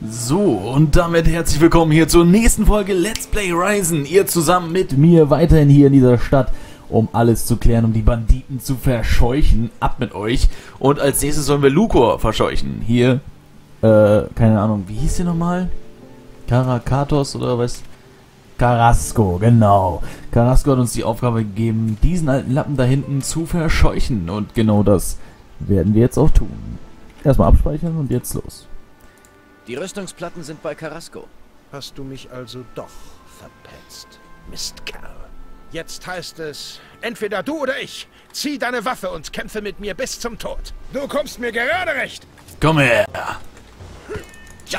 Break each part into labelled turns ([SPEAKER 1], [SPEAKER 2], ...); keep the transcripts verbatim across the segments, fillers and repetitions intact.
[SPEAKER 1] So, und damit herzlich willkommen hier zur nächsten Folge Let's Play Ryzen. Ihr zusammen mit mir weiterhin hier in dieser Stadt, um alles zu klären, um die Banditen zu verscheuchen. Ab mit euch. Und als nächstes sollen wir Lucor verscheuchen. Hier, äh, keine Ahnung, wie hieß der nochmal? Karakatos oder was? Carrasco, genau. Carrasco hat uns die Aufgabe gegeben, diesen alten Lappen da hinten zu verscheuchen. Und genau das werden wir jetzt auch tun. Erstmal abspeichern und jetzt los.
[SPEAKER 2] Die Rüstungsplatten sind bei Carrasco.
[SPEAKER 3] Hast du mich also doch verpetzt, Mistkerl. Jetzt heißt es, entweder du oder ich. Zieh deine Waffe und kämpfe mit mir bis zum Tod. Du kommst mir gerade recht.
[SPEAKER 1] Komm her.
[SPEAKER 3] Ja.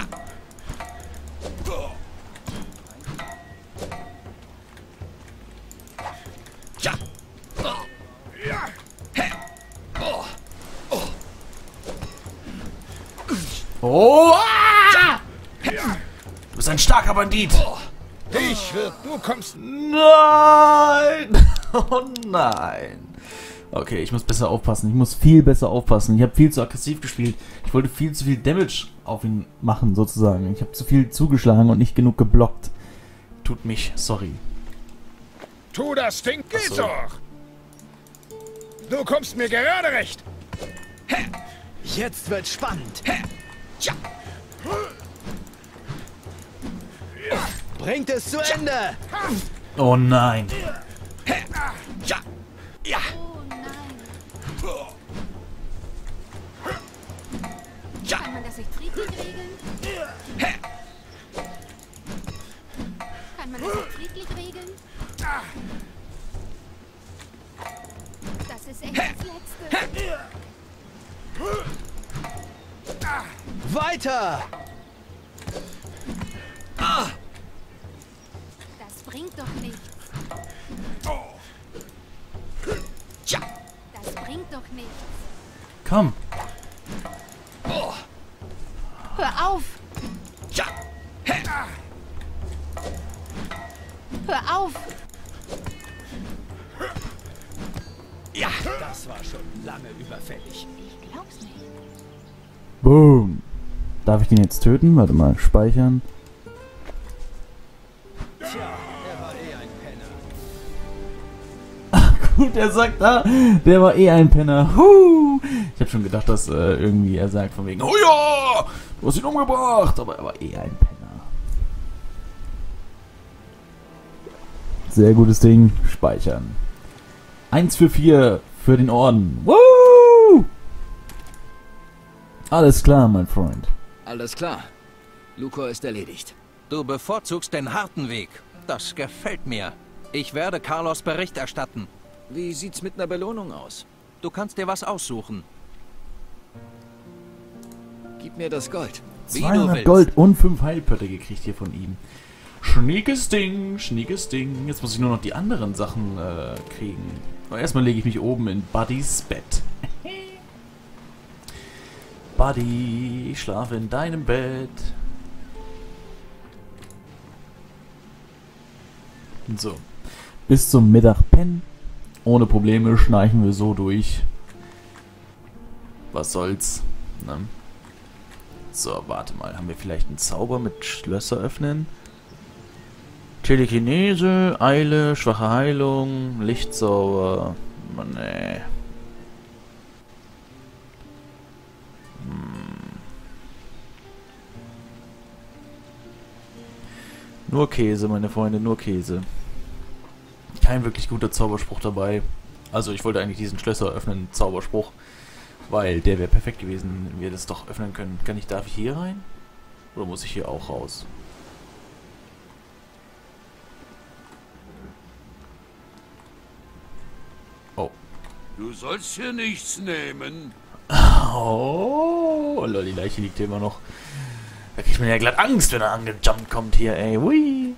[SPEAKER 3] Ja. Ja.
[SPEAKER 1] Oh! Ah! Du bist ein starker Bandit!
[SPEAKER 3] Ich wird, du kommst...
[SPEAKER 1] Nein! Oh nein! Okay, ich muss besser aufpassen. Ich muss viel besser aufpassen. Ich habe viel zu aggressiv gespielt. Ich wollte viel zu viel Damage auf ihn machen, sozusagen. Ich habe zu viel zugeschlagen und nicht genug geblockt. Tut mich, sorry.
[SPEAKER 3] Tu das Ding, geht
[SPEAKER 1] so.
[SPEAKER 3] doch! Du kommst mir gerade recht.
[SPEAKER 2] Jetzt wird spannend.
[SPEAKER 3] Ja.
[SPEAKER 2] Bringt es zu Ende.
[SPEAKER 1] Oh nein!
[SPEAKER 3] Ja. Ja. Ja.
[SPEAKER 4] Kann man das nicht friedlich regeln? Kann man das nicht friedlich regeln? Das ist echt das Letzte.
[SPEAKER 2] Weiter.
[SPEAKER 4] Das bringt doch nichts.
[SPEAKER 3] Ja.
[SPEAKER 4] Das bringt doch nichts.
[SPEAKER 1] Komm!
[SPEAKER 4] Hör auf!
[SPEAKER 3] Ja.
[SPEAKER 4] Hör auf!
[SPEAKER 3] Ja.
[SPEAKER 2] Das war schon lange überfällig.
[SPEAKER 4] Ich glaub's nicht.
[SPEAKER 1] Boom! Darf ich den jetzt töten? Warte mal, speichern.
[SPEAKER 2] Tja, er war eh ein Penner.
[SPEAKER 1] Gut, er sagt da, der war eh ein Penner. Huh. Ich habe schon gedacht, dass äh, irgendwie er sagt von wegen, oh ja, du hast ihn umgebracht, aber er war eh ein Penner. Sehr gutes Ding, speichern. Eins für vier für den Orden. Woo! Alles klar, mein Freund.
[SPEAKER 2] Alles klar. Lucor ist erledigt.
[SPEAKER 5] Du bevorzugst den harten Weg. Das gefällt mir. Ich werde Carlos Bericht erstatten.
[SPEAKER 2] Wie sieht's mit einer Belohnung aus?
[SPEAKER 5] Du kannst dir was aussuchen.
[SPEAKER 2] Gib mir das Gold.
[SPEAKER 5] Wie du
[SPEAKER 1] zweihundert
[SPEAKER 5] willst.
[SPEAKER 1] Gold und fünf Heilpötte gekriegt hier von ihm. Schniekes Ding, schniekes Ding. Jetzt muss ich nur noch die anderen Sachen äh, kriegen. Aber erstmal lege ich mich oben in Buddys Bett. Buddy, ich schlafe in deinem Bett. So. Bis zum Mittag pennen. Ohne Probleme schnarchen wir so durch. Was soll's. Ne? So, warte mal. Haben wir vielleicht einen Zauber mit Schlösser öffnen? Telekinese, Eile, schwache Heilung, Lichtzauber. Nee. Nur Käse, meine Freunde, nur Käse. Kein wirklich guter Zauberspruch dabei. Also ich wollte eigentlich diesen Schlösser öffnen, Zauberspruch. Weil der wäre perfekt gewesen, wenn wir das doch öffnen können. Kann ich, darf ich hier rein? Oder muss ich hier auch raus? Oh.
[SPEAKER 6] Du sollst hier nichts nehmen.
[SPEAKER 1] Oh, lol, die Leiche liegt hier immer noch. Da kriegt man ja glatt Angst, wenn er angejumpt kommt hier, ey. Hui.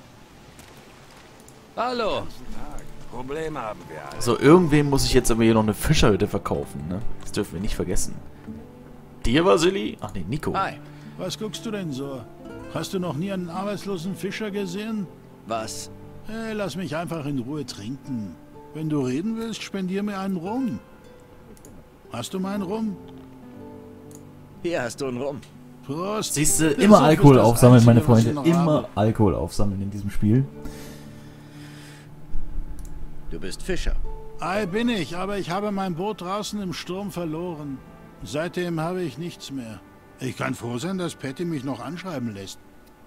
[SPEAKER 2] Hallo.
[SPEAKER 6] Probleme haben wir alle.
[SPEAKER 1] So, irgendwem muss ich jetzt aber hier noch eine Fischerhütte verkaufen, ne? Das dürfen wir nicht vergessen. Dir, Vasili? Ach nee, Nico.
[SPEAKER 2] Hi.
[SPEAKER 7] Was guckst du denn so? Hast du noch nie einen arbeitslosen Fischer gesehen?
[SPEAKER 2] Was?
[SPEAKER 7] Hey, lass mich einfach in Ruhe trinken. Wenn du reden willst, spendier mir einen Rum. Hast du meinen Rum?
[SPEAKER 2] Hier hast du einen Rum.
[SPEAKER 7] Prost.
[SPEAKER 1] Siehst du,
[SPEAKER 7] Der
[SPEAKER 1] immer
[SPEAKER 7] Suff ist
[SPEAKER 1] Alkohol
[SPEAKER 7] das
[SPEAKER 1] aufsammeln, meine
[SPEAKER 7] Einzige, was
[SPEAKER 1] Freunde.
[SPEAKER 7] ich noch
[SPEAKER 1] Immer
[SPEAKER 7] habe.
[SPEAKER 1] Alkohol aufsammeln in diesem Spiel.
[SPEAKER 2] Du bist Fischer.
[SPEAKER 7] Ei, bin ich, aber ich habe mein Boot draußen im Sturm verloren. Seitdem habe ich nichts mehr. Ich kann froh sein, dass Patty mich noch anschreiben lässt.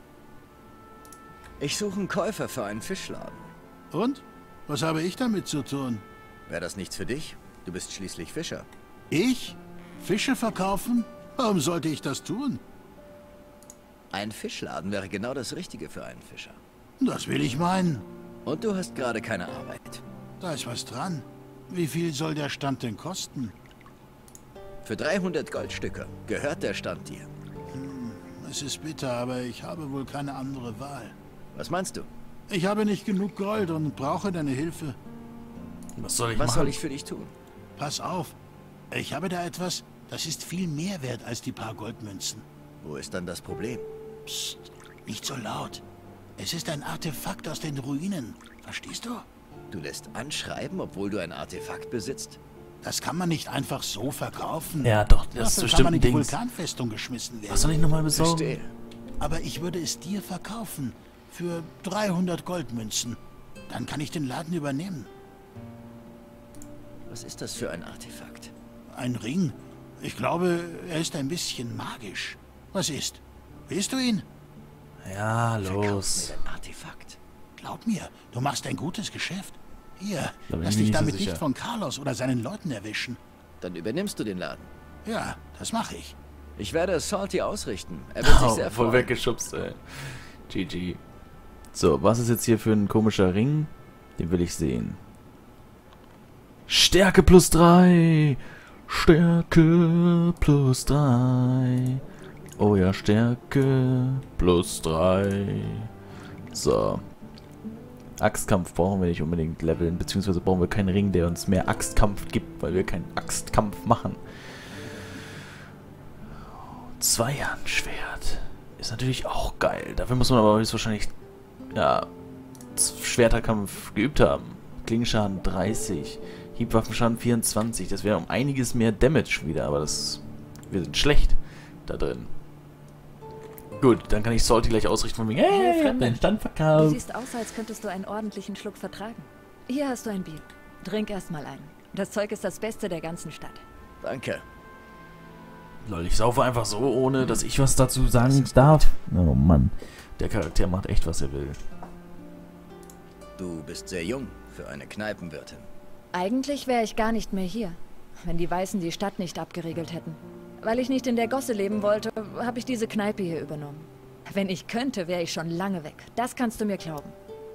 [SPEAKER 2] Ich suche einen Käufer für einen Fischladen.
[SPEAKER 7] Und? Was habe ich damit zu tun?
[SPEAKER 2] Wäre das nichts für dich? Du bist schließlich Fischer.
[SPEAKER 7] Ich? Fische verkaufen? Warum sollte ich das tun?
[SPEAKER 2] Ein Fischladen wäre genau das Richtige für einen Fischer.
[SPEAKER 7] Das will ich meinen.
[SPEAKER 2] Und du hast gerade keine Arbeit.
[SPEAKER 7] Da ist was dran. Wie viel soll der Stand denn kosten?
[SPEAKER 2] Für dreihundert Goldstücke gehört der Stand dir.
[SPEAKER 7] Es ist bitter, aber ich habe wohl keine andere Wahl.
[SPEAKER 2] Was meinst du?
[SPEAKER 7] Ich habe nicht genug Gold und brauche deine Hilfe.
[SPEAKER 1] Was soll ich
[SPEAKER 2] Was
[SPEAKER 1] machen?
[SPEAKER 2] soll ich für dich tun?
[SPEAKER 7] Pass auf. Ich habe da etwas, das ist viel mehr wert als die paar Goldmünzen.
[SPEAKER 2] Wo ist dann das Problem?
[SPEAKER 7] Psst, nicht so laut. Es ist ein Artefakt aus den Ruinen. Verstehst du?
[SPEAKER 2] Du lässt anschreiben, obwohl du ein Artefakt besitzt?
[SPEAKER 7] Das kann man nicht einfach so verkaufen.
[SPEAKER 1] Ja, doch, das ist
[SPEAKER 7] Dafür
[SPEAKER 1] bestimmt
[SPEAKER 7] kann man
[SPEAKER 1] ein
[SPEAKER 7] in die
[SPEAKER 1] Dings.
[SPEAKER 7] Vulkanfestung geschmissen werden.
[SPEAKER 1] Was soll ich nochmal besorgen?
[SPEAKER 2] Verstehe.
[SPEAKER 7] Aber ich würde es dir verkaufen. Für dreihundert Goldmünzen. Dann kann ich den Laden übernehmen.
[SPEAKER 2] Was ist das für ein Artefakt?
[SPEAKER 7] Ein Ring. Ich glaube, er ist ein bisschen magisch. Was ist? Willst du ihn?
[SPEAKER 1] Ja,
[SPEAKER 2] Verkauf
[SPEAKER 1] los.
[SPEAKER 2] mir dein Artefakt.
[SPEAKER 7] Glaub mir, du machst ein gutes Geschäft. Hier,
[SPEAKER 1] Da bin
[SPEAKER 7] lass
[SPEAKER 1] ich
[SPEAKER 7] dich
[SPEAKER 1] nicht so
[SPEAKER 7] damit
[SPEAKER 1] sicher.
[SPEAKER 7] nicht von Carlos oder seinen Leuten erwischen.
[SPEAKER 2] Dann übernimmst du den Laden.
[SPEAKER 7] Ja, das mache ich.
[SPEAKER 2] Ich werde es Salty ausrichten. Er wird sich
[SPEAKER 1] Oh,
[SPEAKER 2] sehr
[SPEAKER 1] voll
[SPEAKER 2] freuen.
[SPEAKER 1] weggeschubst, ey. G G. So, was ist jetzt hier für ein komischer Ring? Den will ich sehen. Stärke plus drei. Stärke plus drei. Oh ja, Stärke plus drei. So. Axtkampf brauchen wir nicht unbedingt leveln, beziehungsweise brauchen wir keinen Ring, der uns mehr Axtkampf gibt, weil wir keinen Axtkampf machen. Zweihandschwert. Ist natürlich auch geil. Dafür muss man aber höchstwahrscheinlich, ja, Schwerterkampf geübt haben. Klingenschaden dreißig. Hiebwaffenschaden vierundzwanzig. Das wäre um einiges mehr Damage wieder, aber das... Wir sind schlecht da drin. Gut, dann kann ich Salty gleich ausrichten von wegen, hey, ich hab deinen Stand
[SPEAKER 8] Du
[SPEAKER 1] verkauft.
[SPEAKER 8] siehst aus, als könntest du einen ordentlichen Schluck vertragen. Hier hast du ein Bier. Trink erst mal ein. Das Zeug ist das Beste der ganzen Stadt.
[SPEAKER 2] Danke.
[SPEAKER 1] Lol, ich saufe einfach so, ohne dass ich was dazu sagen darf. Oh Mann, der Charakter macht echt, was er will.
[SPEAKER 2] Du bist sehr jung für eine Kneipenwirtin.
[SPEAKER 8] Eigentlich wäre ich gar nicht mehr hier, wenn die Weißen die Stadt nicht abgeriegelt hätten. Weil ich nicht in der Gosse leben wollte, habe ich diese Kneipe hier übernommen. Wenn ich könnte, wäre ich schon lange weg. Das kannst du mir glauben.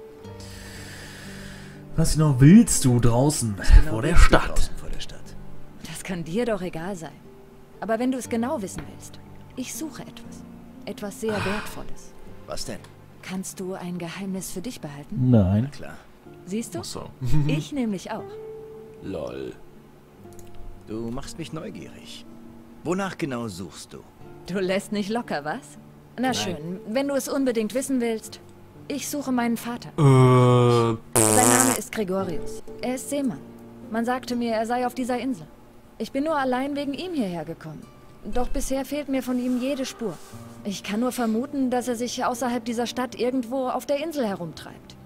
[SPEAKER 1] Was genau willst du draußen
[SPEAKER 2] Genau
[SPEAKER 1] vor der
[SPEAKER 2] bist du
[SPEAKER 1] Stadt?
[SPEAKER 2] draußen vor der Stadt.
[SPEAKER 8] Das kann dir doch egal sein. Aber wenn du es genau wissen willst, ich suche etwas. Etwas sehr Wertvolles.
[SPEAKER 2] Was denn?
[SPEAKER 8] Kannst du ein Geheimnis für dich behalten?
[SPEAKER 1] Nein.
[SPEAKER 2] Klar.
[SPEAKER 8] Siehst du?
[SPEAKER 1] Achso.
[SPEAKER 8] Ich nämlich auch.
[SPEAKER 1] Lol.
[SPEAKER 2] Du machst mich neugierig. Wonach genau suchst du?
[SPEAKER 8] Du lässt nicht locker, was? Na schön, wenn du es unbedingt wissen willst. Ich suche meinen Vater.
[SPEAKER 1] Äh,
[SPEAKER 8] Sein Name ist Gregorius. Er ist Seemann. Man sagte mir, er sei auf dieser Insel. Ich bin nur allein wegen ihm hierher gekommen. Doch bisher fehlt mir von ihm jede Spur. Ich kann nur vermuten, dass er sich außerhalb dieser Stadt irgendwo auf der Insel herumtreibt.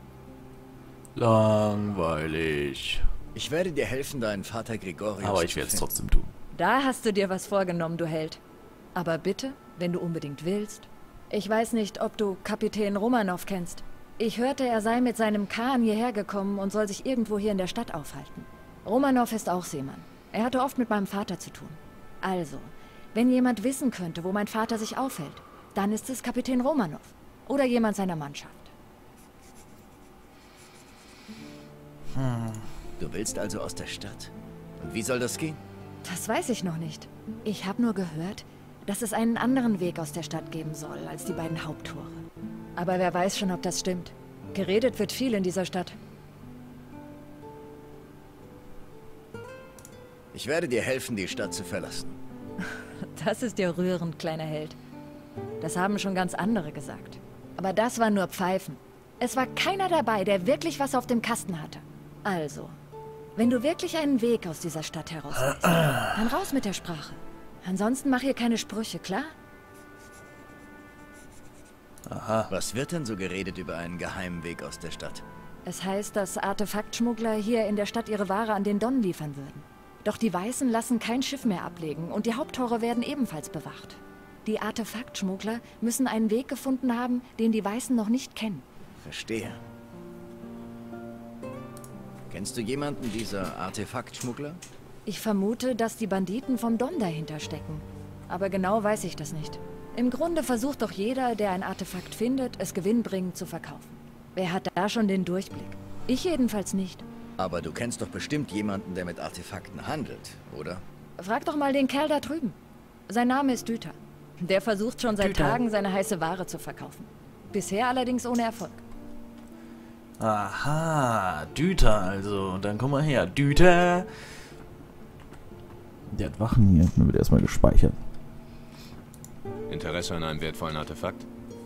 [SPEAKER 1] langweilig.
[SPEAKER 2] Ich werde dir helfen, deinen Vater Gregorius
[SPEAKER 1] Aber ich
[SPEAKER 2] zu
[SPEAKER 1] werde es
[SPEAKER 2] finden.
[SPEAKER 1] trotzdem tun.
[SPEAKER 8] Da hast du dir was vorgenommen, du Held. Aber bitte, wenn du unbedingt willst. Ich weiß nicht, ob du Kapitän Romanov kennst. Ich hörte, er sei mit seinem Kahn hierher gekommen und soll sich irgendwo hier in der Stadt aufhalten. Romanov ist auch Seemann. Er hatte oft mit meinem Vater zu tun. Also, wenn jemand wissen könnte, wo mein Vater sich aufhält, dann ist es Kapitän Romanov. Oder jemand seiner Mannschaft.
[SPEAKER 2] Du willst also aus der Stadt. Und wie soll das gehen?
[SPEAKER 8] Das weiß ich noch nicht. Ich habe nur gehört, dass es einen anderen Weg aus der Stadt geben soll, als die beiden Haupttore. Aber wer weiß schon, ob das stimmt. Geredet wird viel in dieser Stadt.
[SPEAKER 2] Ich werde dir helfen, die Stadt zu verlassen.
[SPEAKER 8] Das ist ja rührend, kleiner Held. Das haben schon ganz andere gesagt. Aber das war nur Pfeifen. Es war keiner dabei, der wirklich was auf dem Kasten hatte. Also, wenn du wirklich einen Weg aus dieser Stadt heraus willst, dann raus mit der Sprache. Ansonsten mach hier keine Sprüche, klar?
[SPEAKER 1] Aha.
[SPEAKER 2] Was wird denn so geredet über einen geheimen Weg aus der Stadt?
[SPEAKER 8] Es heißt, dass Artefaktschmuggler hier in der Stadt ihre Ware an den Don liefern würden. Doch die Weißen lassen kein Schiff mehr ablegen und die Haupttore werden ebenfalls bewacht. Die Artefaktschmuggler müssen einen Weg gefunden haben, den die Weißen noch nicht kennen.
[SPEAKER 2] Verstehe. Kennst du jemanden dieser Artefaktschmuggler?
[SPEAKER 8] Ich vermute, dass die Banditen vom Don dahinter stecken. Aber genau weiß ich das nicht. Im Grunde versucht doch jeder, der ein Artefakt findet, es gewinnbringend zu verkaufen. Wer hat da schon den Durchblick? Ich jedenfalls nicht.
[SPEAKER 2] Aber du kennst doch bestimmt jemanden, der mit Artefakten handelt, oder?
[SPEAKER 8] Frag doch mal den Kerl da drüben. Sein Name ist Düter. Der versucht schon seit
[SPEAKER 1] Düter.
[SPEAKER 8] Tagen, seine heiße Ware zu verkaufen. Bisher allerdings ohne Erfolg.
[SPEAKER 1] Aha, Düter also. Und dann komm mal her. Düter! Der hat Wachen hier. Dann wird erstmal gespeichert.
[SPEAKER 9] Interesse an einem wertvollen Artefakt?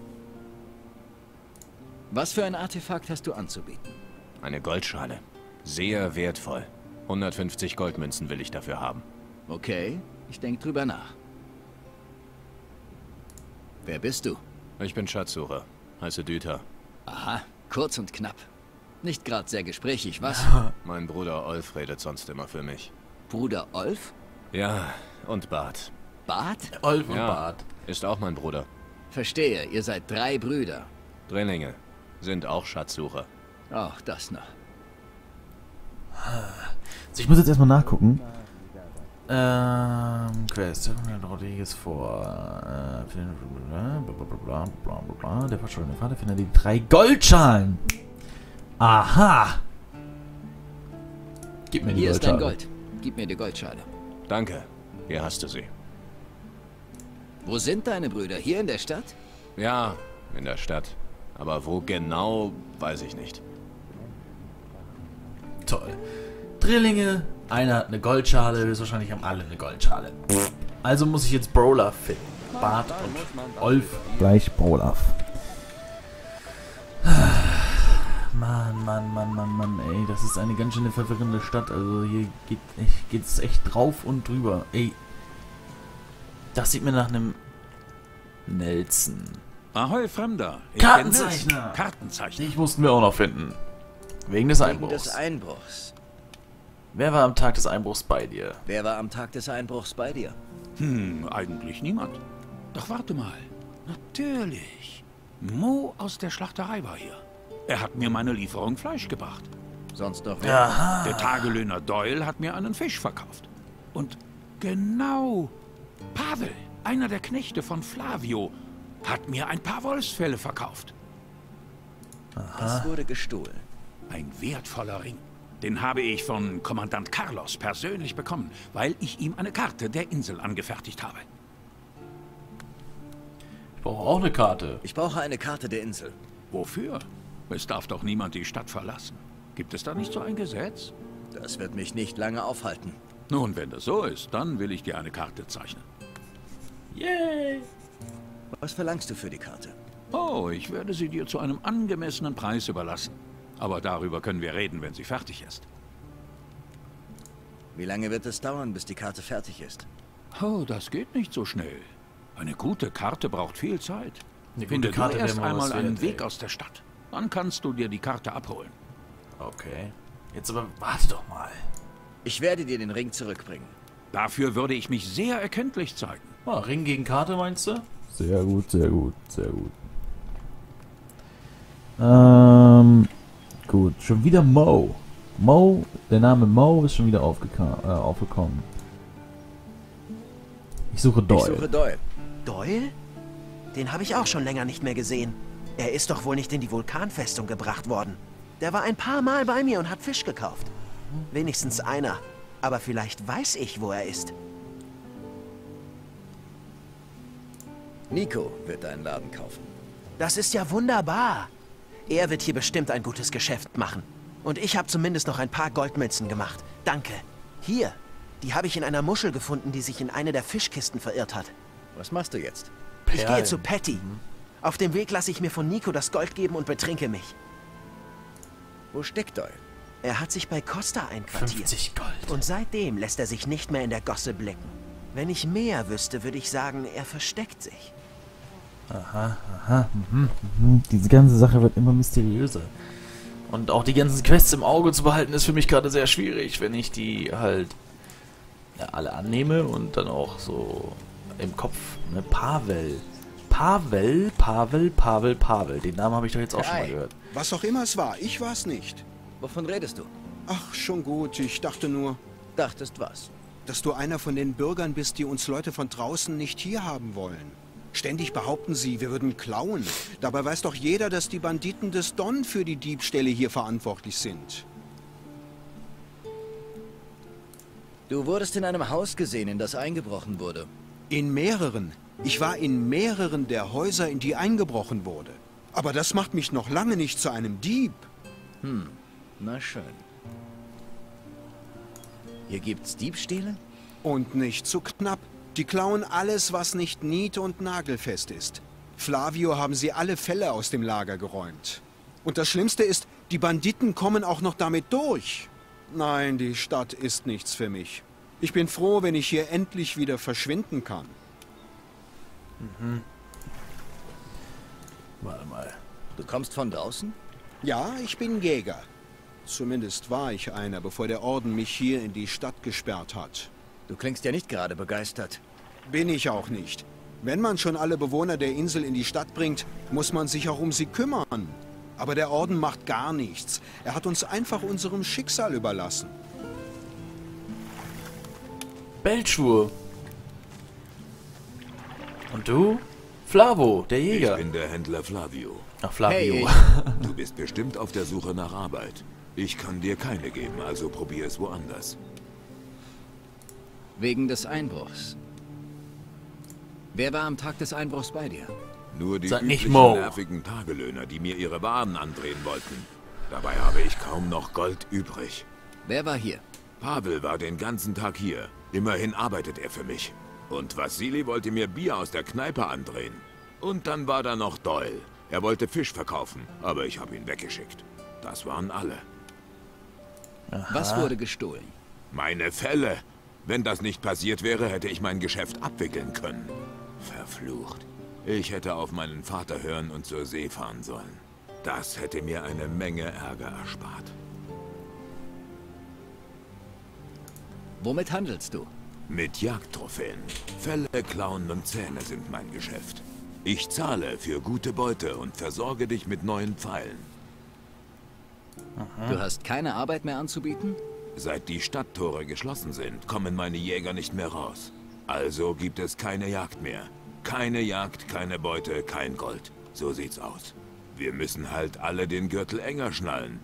[SPEAKER 2] Was für ein Artefakt hast du anzubieten?
[SPEAKER 9] Eine Goldschale. Sehr wertvoll. hundertfünfzig Goldmünzen will ich dafür haben.
[SPEAKER 2] Okay, ich denke drüber nach. Wer bist du?
[SPEAKER 9] Ich bin Schatzsucher. Heiße Düter.
[SPEAKER 2] Aha, kurz und knapp. Nicht gerade sehr gesprächig, was?
[SPEAKER 9] Mein Bruder Olf redet sonst immer für mich.
[SPEAKER 2] Bruder Olf?
[SPEAKER 9] Ja, und Bart.
[SPEAKER 2] Bart?
[SPEAKER 1] Olf und
[SPEAKER 9] Ja,
[SPEAKER 1] Bart.
[SPEAKER 9] ist auch mein Bruder.
[SPEAKER 2] Verstehe, ihr seid drei Brüder.
[SPEAKER 9] Drillinge. Sind auch Schatzsucher.
[SPEAKER 2] Auch das noch.
[SPEAKER 1] Also ich muss jetzt erstmal nachgucken. Ähm, Quest. Rodriguez vor. Äh, bla bla bla bla bla. Der verschollene Vater findet die drei Goldschalen. Aha. Gib mir die
[SPEAKER 2] Hier ist dein
[SPEAKER 1] Goldschale.
[SPEAKER 2] Gold. Gib mir die Goldschale.
[SPEAKER 9] Danke. Hier hast du sie.
[SPEAKER 2] Wo sind deine Brüder? Hier in der Stadt?
[SPEAKER 9] Ja, in der Stadt. Aber wo genau, weiß ich nicht.
[SPEAKER 1] Toll. Drillinge. Einer hat eine Goldschale. Höchstwahrscheinlich haben alle eine Goldschale. Also muss ich jetzt Brawler finden. Bart und Olf gleich Brawler. Mann, Mann, Mann, Mann, Mann, ey. Das ist eine ganz schöne verwirrende Stadt. Also hier geht echt, geht's echt drauf und drüber. Ey. Das sieht mir nach einem Nelson.
[SPEAKER 6] Ahoi, Fremder. Ich
[SPEAKER 1] Kartenzeichner.
[SPEAKER 6] bin Nils. Kartenzeichner.
[SPEAKER 1] Dich mussten wir auch noch finden. Wegen des
[SPEAKER 2] Wegen
[SPEAKER 1] Einbruchs.
[SPEAKER 2] des Einbruchs.
[SPEAKER 1] Wer war am Tag des Einbruchs bei dir?
[SPEAKER 2] Wer war am Tag des Einbruchs bei dir?
[SPEAKER 6] Hm, eigentlich niemand. Doch warte mal. Natürlich. Mo aus der Schlachterei war hier. Er hat mir meine Lieferung Fleisch gebracht.
[SPEAKER 2] Sonst noch wer?
[SPEAKER 1] Aha.
[SPEAKER 6] Der Tagelöhner Doyle hat mir einen Fisch verkauft. Und genau, Pavel, einer der Knechte von Flavio, hat mir ein paar Wolfsfelle verkauft.
[SPEAKER 2] Was wurde gestohlen?
[SPEAKER 6] Ein wertvoller Ring. Den habe ich von Kommandant Carlos persönlich bekommen, weil ich ihm eine Karte der Insel angefertigt habe.
[SPEAKER 1] Ich brauche auch eine Karte.
[SPEAKER 2] Ich brauche eine Karte der Insel.
[SPEAKER 6] Wofür? Es darf doch niemand die Stadt verlassen. Gibt es da nicht so ein Gesetz?
[SPEAKER 2] Das wird mich nicht lange aufhalten.
[SPEAKER 6] Nun, wenn das so ist, dann will ich dir eine Karte zeichnen.
[SPEAKER 1] Yay!
[SPEAKER 2] Was verlangst du für die Karte?
[SPEAKER 6] Oh, ich werde sie dir zu einem angemessenen Preis überlassen. Aber darüber können wir reden, wenn sie fertig ist.
[SPEAKER 2] Wie lange wird es dauern, bis die Karte fertig ist?
[SPEAKER 6] Oh, das geht nicht so schnell. Eine gute Karte braucht viel Zeit.
[SPEAKER 1] Eine gute
[SPEAKER 6] Finde
[SPEAKER 1] Karte
[SPEAKER 6] du erst
[SPEAKER 1] wäre mal was
[SPEAKER 6] einmal einen
[SPEAKER 1] wert,
[SPEAKER 6] Weg
[SPEAKER 1] ey.
[SPEAKER 6] aus der Stadt. Dann kannst du dir die Karte abholen.
[SPEAKER 1] Okay. Jetzt aber warte doch mal.
[SPEAKER 2] Ich werde dir den Ring zurückbringen.
[SPEAKER 6] Dafür würde ich mich sehr erkenntlich zeigen.
[SPEAKER 1] Oh, Ring gegen Karte meinst du? Sehr gut, sehr gut, sehr gut. Ähm, gut. Schon wieder Mo. Mo, der Name Mo ist schon wieder aufgeka äh, aufgekommen. Ich suche Doyle.
[SPEAKER 2] Ich suche Doyle.
[SPEAKER 10] Doyle? Den habe ich auch schon länger nicht mehr gesehen. Er ist doch wohl nicht in die Vulkanfestung gebracht worden. Der war ein paar Mal bei mir und hat Fisch gekauft. Wenigstens einer. Aber vielleicht weiß ich, wo er ist.
[SPEAKER 2] Nico wird deinen Laden kaufen.
[SPEAKER 10] Das ist ja wunderbar. Er wird hier bestimmt ein gutes Geschäft machen. Und ich habe zumindest noch ein paar Goldmünzen gemacht. Danke. Hier. Die habe ich in einer Muschel gefunden, die sich in eine der Fischkisten verirrt hat.
[SPEAKER 2] Was machst du jetzt?
[SPEAKER 10] Ich gehe
[SPEAKER 1] Perlen.
[SPEAKER 10] zu Patty. Auf dem Weg lasse ich mir von Nico das Gold geben und betrinke mich.
[SPEAKER 2] Wo steckt Doyle?
[SPEAKER 10] Er hat sich bei Costa einquartiert.
[SPEAKER 1] fünfzig Gold.
[SPEAKER 10] Und seitdem lässt er sich nicht mehr in der Gosse blicken. Wenn ich mehr wüsste, würde ich sagen, er versteckt sich.
[SPEAKER 1] Aha, aha. Mhm, mhm. Diese ganze Sache wird immer mysteriöser. Und auch die ganzen Quests im Auge zu behalten, ist für mich gerade sehr schwierig, wenn ich die halt ja, alle annehme und dann auch so im Kopf, ne, Pavel. Pavel, Pavel, Pavel, Pavel. Den Namen habe ich doch jetzt auch schon mal gehört.
[SPEAKER 11] Was auch immer es war, ich war es nicht.
[SPEAKER 2] Wovon redest du?
[SPEAKER 11] Ach, schon gut, ich dachte nur...
[SPEAKER 2] Dachtest was?
[SPEAKER 11] Dass du einer von den Bürgern bist, die uns Leute von draußen nicht hier haben wollen. Ständig behaupten sie, wir würden klauen. Dabei weiß doch jeder, dass die Banditen des Don für die Diebstähle hier verantwortlich sind.
[SPEAKER 2] Du wurdest in einem Haus gesehen, in das eingebrochen wurde.
[SPEAKER 11] In mehreren. Ich war in mehreren der Häuser, in die eingebrochen wurde. Aber das macht mich noch lange nicht zu einem Dieb.
[SPEAKER 2] Hm, na schön. Hier gibt's Diebstähle?
[SPEAKER 11] Und nicht zu knapp. Die klauen alles, was nicht nied- und nagelfest ist. Flavio haben sie alle Felle aus dem Lager geräumt. Und das Schlimmste ist, die Banditen kommen auch noch damit durch. Nein, die Stadt ist nichts für mich. Ich bin froh, wenn ich hier endlich wieder verschwinden kann.
[SPEAKER 1] Mhm. Warte mal.
[SPEAKER 2] Du kommst von draußen?
[SPEAKER 11] Ja, ich bin Jäger. Zumindest war ich einer, bevor der Orden mich hier in die Stadt gesperrt hat.
[SPEAKER 2] Du klingst ja nicht gerade begeistert.
[SPEAKER 11] Bin ich auch nicht. Wenn man schon alle Bewohner der Insel in die Stadt bringt, muss man sich auch um sie kümmern. Aber der Orden macht gar nichts. Er hat uns einfach unserem Schicksal überlassen.
[SPEAKER 1] Belschwur. Und du? Flavo, der Jäger.
[SPEAKER 12] Ich bin der Händler Flavio.
[SPEAKER 1] Ach, Flavio.
[SPEAKER 2] Hey.
[SPEAKER 12] Du bist bestimmt auf der Suche nach Arbeit. Ich kann dir keine geben, also probier es woanders.
[SPEAKER 2] Wegen des Einbruchs. Wer war am Tag des Einbruchs bei dir?
[SPEAKER 12] Nur die
[SPEAKER 1] Sag nicht
[SPEAKER 12] üblichen
[SPEAKER 1] Mo.
[SPEAKER 12] nervigen Tagelöhner, die mir ihre Waren andrehen wollten. Dabei habe ich kaum noch Gold übrig.
[SPEAKER 2] Wer war hier?
[SPEAKER 12] Pavel war den ganzen Tag hier. Immerhin arbeitet er für mich. Und Vassili wollte mir Bier aus der Kneipe andrehen. Und dann war da noch Doyle. Er wollte Fisch verkaufen, aber ich habe ihn weggeschickt. Das waren alle.
[SPEAKER 1] Aha.
[SPEAKER 2] Was wurde gestohlen?
[SPEAKER 12] Meine Felle. Wenn das nicht passiert wäre, hätte ich mein Geschäft abwickeln können. Verflucht. Ich hätte auf meinen Vater hören und zur See fahren sollen. Das hätte mir eine Menge Ärger erspart.
[SPEAKER 2] Womit handelst du?
[SPEAKER 12] Mit Jagdtrophäen. Felle, Klauen und Zähne sind mein Geschäft. Ich zahle für gute Beute und versorge dich mit neuen Pfeilen.
[SPEAKER 2] Aha. Du hast keine Arbeit mehr anzubieten?
[SPEAKER 12] Seit die Stadttore geschlossen sind, kommen meine Jäger nicht mehr raus. Also gibt es keine Jagd mehr. Keine Jagd, keine Beute, kein Gold. So sieht's aus. Wir müssen halt alle den Gürtel enger schnallen.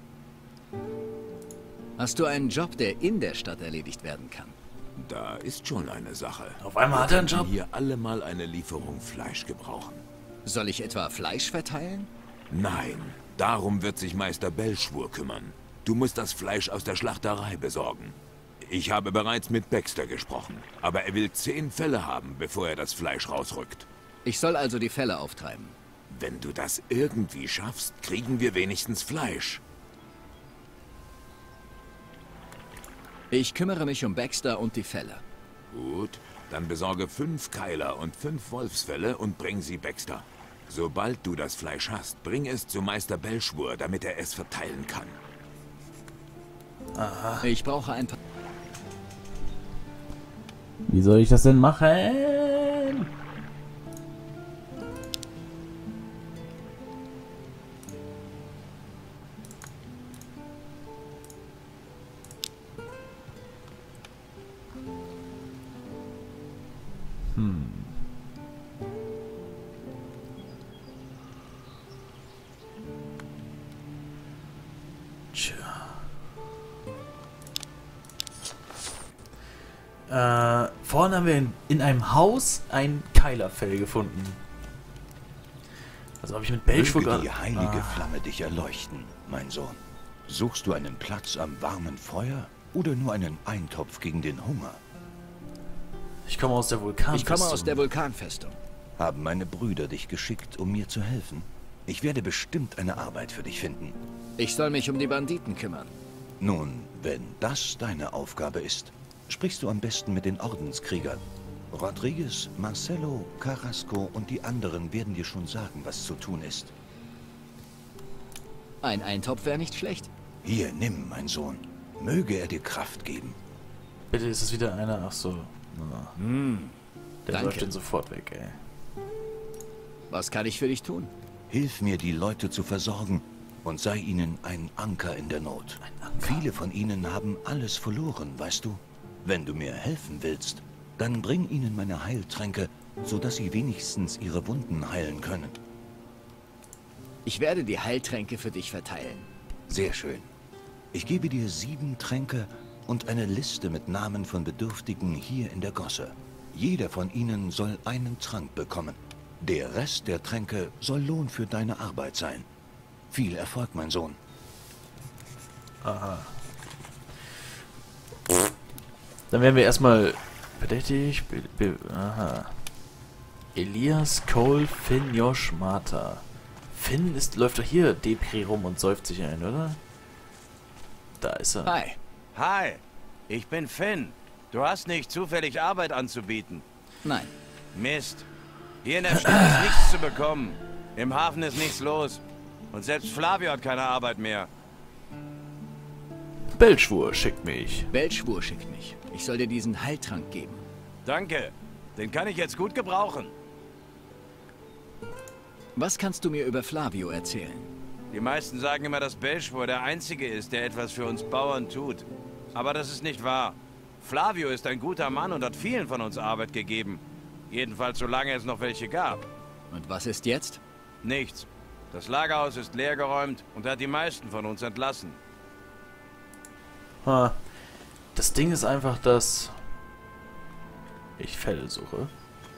[SPEAKER 2] Hast du einen Job, der in der Stadt erledigt werden kann?
[SPEAKER 12] Da ist schon eine Sache.
[SPEAKER 1] Auf einmal hat er einen
[SPEAKER 12] Wir
[SPEAKER 1] Job.
[SPEAKER 12] könnten hier alle mal eine Lieferung Fleisch gebrauchen.
[SPEAKER 2] Soll ich etwa Fleisch verteilen?
[SPEAKER 12] Nein, darum wird sich Meister Belschwur kümmern. Du musst das Fleisch aus der Schlachterei besorgen. Ich habe bereits mit Baxter gesprochen, aber er will zehn Felle haben, bevor er das Fleisch rausrückt.
[SPEAKER 2] Ich soll also die Felle auftreiben.
[SPEAKER 12] Wenn du das irgendwie schaffst, kriegen wir wenigstens Fleisch.
[SPEAKER 2] Ich kümmere mich um Baxter und die Felle.
[SPEAKER 12] Gut, dann besorge fünf Keiler und fünf Wolfsfelle und bring sie Baxter. Sobald du das Fleisch hast, bring es zu Meister Belschwur, damit er es verteilen kann.
[SPEAKER 1] Aha.
[SPEAKER 2] Ich brauche ein paar...
[SPEAKER 1] Wie soll ich das denn machen? Hm. Tja. Äh, vorne haben wir in, in einem Haus ein Keilerfell gefunden. Also habe ich mit Belschwur
[SPEAKER 6] Möge
[SPEAKER 1] gerade...
[SPEAKER 6] die heilige
[SPEAKER 1] Ah.
[SPEAKER 6] Flamme dich erleuchten, mein Sohn. Suchst du einen Platz am warmen Feuer oder nur einen Eintopf gegen den Hunger?
[SPEAKER 1] Ich komme aus der Vulkanfestung.
[SPEAKER 2] Ich komme aus der Vulkanfestung.
[SPEAKER 6] Haben meine Brüder dich geschickt, um mir zu helfen? Ich werde bestimmt eine Arbeit für dich finden.
[SPEAKER 2] Ich soll mich um die Banditen kümmern.
[SPEAKER 6] Nun, wenn das deine Aufgabe ist, sprichst du am besten mit den Ordenskriegern.
[SPEAKER 13] Rodriguez, Marcelo, Carrasco und die anderen werden dir schon sagen, was zu tun ist.
[SPEAKER 2] Ein Eintopf wäre nicht schlecht.
[SPEAKER 13] Hier, nimm, mein Sohn. Möge er dir Kraft geben.
[SPEAKER 1] Bitte ist es wieder einer. Ach so. Na.
[SPEAKER 2] Mm,
[SPEAKER 1] Der
[SPEAKER 2] danke.
[SPEAKER 1] läuft den sofort weg, ey.
[SPEAKER 2] Was kann ich für dich tun?
[SPEAKER 13] Hilf mir, die Leute zu versorgen und sei ihnen ein Anker in der Not.
[SPEAKER 1] Ein Anker.
[SPEAKER 13] Viele von ihnen haben alles verloren, weißt du? Wenn du mir helfen willst, dann bring ihnen meine Heiltränke, sodass sie wenigstens ihre Wunden heilen können.
[SPEAKER 2] Ich werde die Heiltränke für dich verteilen.
[SPEAKER 13] Sehr schön. Ich gebe dir sieben Tränke und eine Liste mit Namen von Bedürftigen hier in der Gosse. Jeder von ihnen soll einen Trank bekommen. Der Rest der Tränke soll Lohn für deine Arbeit sein. Viel Erfolg, mein Sohn.
[SPEAKER 1] Aha. Dann werden wir erstmal verdächtig. Be be aha. Elias, Cole, Finn, Josh, Martha. Finn ist, läuft doch hier Depri rum und säuft sich ein, oder? Da ist er.
[SPEAKER 14] Hi. Hi. Ich bin Finn. Du hast nicht zufällig Arbeit anzubieten.
[SPEAKER 2] Nein.
[SPEAKER 14] Mist. Hier in der Stadt ist nichts zu bekommen. Im Hafen ist nichts los. Und selbst Flavio hat keine Arbeit mehr.
[SPEAKER 1] Belschwur schickt mich.
[SPEAKER 2] Belschwur schickt mich. Ich soll dir diesen Heiltrank geben.
[SPEAKER 14] Danke. Den kann ich jetzt gut gebrauchen.
[SPEAKER 2] Was kannst du mir über Flavio erzählen?
[SPEAKER 14] Die meisten sagen immer, dass Belschwur der Einzige ist, der etwas für uns Bauern tut. Aber das ist nicht wahr. Flavio ist ein guter Mann und hat vielen von uns Arbeit gegeben. Jedenfalls solange es noch welche gab.
[SPEAKER 2] Und was ist jetzt?
[SPEAKER 14] Nichts. Das Lagerhaus ist leergeräumt und hat die meisten von uns entlassen.
[SPEAKER 1] Ha. Das Ding ist einfach, dass ich Fälle suche.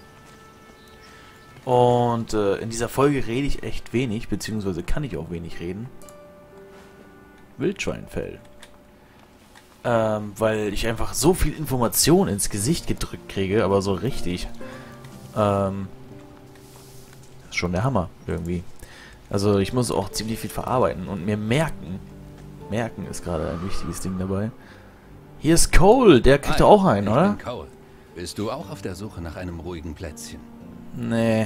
[SPEAKER 1] Und äh, in dieser Folge rede ich echt wenig, beziehungsweise kann ich auch wenig reden. Wildschweinfell. Ähm, weil ich einfach so viel Information ins Gesicht gedrückt kriege, aber so richtig. Ähm, das ist schon der Hammer, irgendwie. Also ich muss auch ziemlich viel verarbeiten und mir merken. Merken ist gerade ein wichtiges Ding dabei. Hier ist Cole, der kriegt
[SPEAKER 15] Hi,
[SPEAKER 1] auch einen,
[SPEAKER 15] ich
[SPEAKER 1] oder?
[SPEAKER 15] bin Cole. Bist du auch auf der Suche nach einem ruhigen Plätzchen?
[SPEAKER 1] Nee.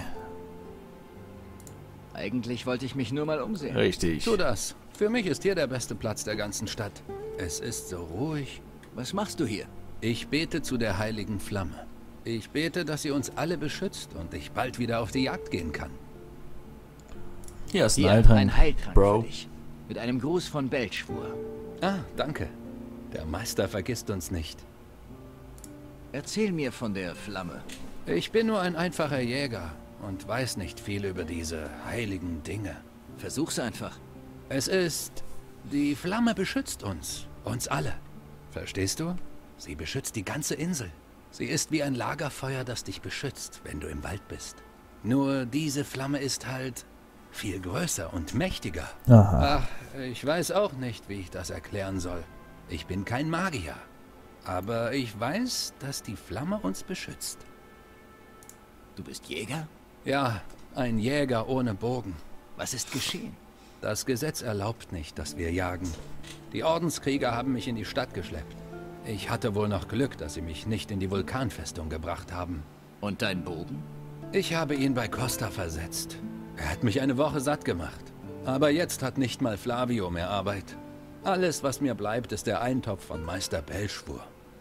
[SPEAKER 2] Eigentlich wollte ich mich nur mal umsehen.
[SPEAKER 1] Richtig.
[SPEAKER 15] Tu das. Für mich ist hier der beste Platz der ganzen Stadt. Es ist so ruhig.
[SPEAKER 2] Was machst du hier?
[SPEAKER 15] Ich bete zu der heiligen Flamme. Ich bete, dass sie uns alle beschützt und ich bald wieder auf die Jagd gehen kann.
[SPEAKER 1] Hier ist ein
[SPEAKER 2] Hier,
[SPEAKER 1] Heiltrank,
[SPEAKER 2] ein Heiltrank
[SPEAKER 1] Bro.
[SPEAKER 2] für dich. Mit einem Gruß von Belschwur.
[SPEAKER 15] Ah, danke. Der Meister vergisst uns nicht.
[SPEAKER 2] Erzähl mir von der Flamme.
[SPEAKER 15] Ich bin nur ein einfacher Jäger und weiß nicht viel über diese heiligen Dinge.
[SPEAKER 2] Versuch's einfach.
[SPEAKER 15] Es ist... Die Flamme beschützt uns. Uns alle. Verstehst du? Sie beschützt die ganze Insel. Sie ist wie ein Lagerfeuer, das dich beschützt, wenn du im Wald bist. Nur diese Flamme ist halt viel größer und mächtiger.
[SPEAKER 1] Aha.
[SPEAKER 15] Ach, ich weiß auch nicht, wie ich das erklären soll. Ich bin kein Magier. Aber ich weiß, dass die Flamme uns beschützt.
[SPEAKER 2] Du bist Jäger?
[SPEAKER 15] Ja, ein Jäger ohne Bogen.
[SPEAKER 2] Was ist geschehen?
[SPEAKER 15] Das Gesetz erlaubt nicht, dass wir jagen. Die Ordenskrieger haben mich in die Stadt geschleppt. Ich hatte wohl noch Glück, dass sie mich nicht in die Vulkanfestung gebracht haben.
[SPEAKER 2] Und dein Bogen?
[SPEAKER 15] Ich habe ihn bei Costa versetzt. Er hat mich eine Woche satt gemacht. Aber jetzt hat nicht mal Flavio mehr Arbeit. Alles, was mir bleibt, ist der Eintopf von Meister Belschwur.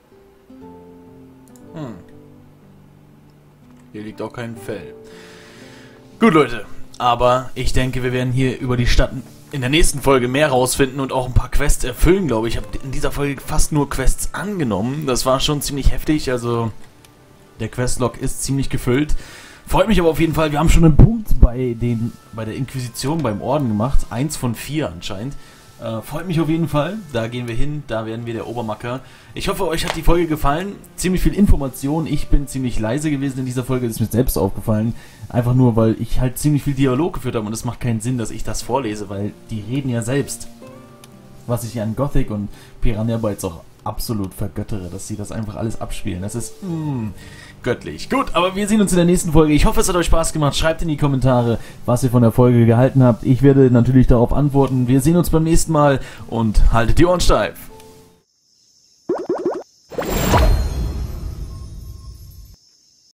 [SPEAKER 1] Hm. Hier liegt auch kein Fell. Gut, Leute. Aber ich denke, wir werden hier über die Stadt in der nächsten Folge mehr rausfinden und auch ein paar Quests erfüllen, glaube ich. Ich habe in dieser Folge fast nur Quests angenommen. Das war schon ziemlich heftig. Also der Questlog ist ziemlich gefüllt. Freut mich aber auf jeden Fall. Wir haben schon einen Punkt bei, den, bei der Inquisition, beim Orden gemacht. Eins von vier anscheinend. Äh, freut mich auf jeden Fall. Da gehen wir hin. Da werden wir der Obermacker. Ich hoffe, euch hat die Folge gefallen. Ziemlich viel Information. Ich bin ziemlich leise gewesen in dieser Folge. Das ist mir selbst aufgefallen. Einfach nur, weil ich halt ziemlich viel Dialog geführt habe. Und es macht keinen Sinn, dass ich das vorlese, weil die reden ja selbst. Was ich an Gothic und Piranha Bytes auch absolut vergöttere, dass sie das einfach alles abspielen. Das ist mm, göttlich. Gut, aber wir sehen uns in der nächsten Folge. Ich hoffe, es hat euch Spaß gemacht. Schreibt in die Kommentare, was ihr von der Folge gehalten habt. Ich werde natürlich darauf antworten. Wir sehen uns beim nächsten Mal und haltet die Ohren steif.